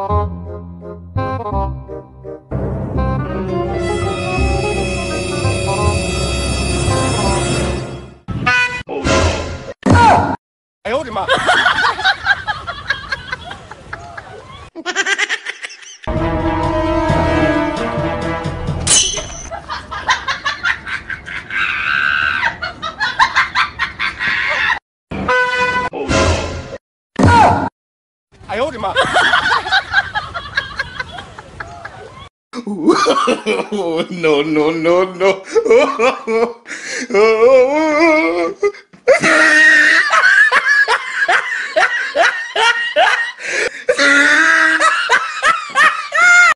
哎呦我的妈！哎呦我的妈！No, no, no, no.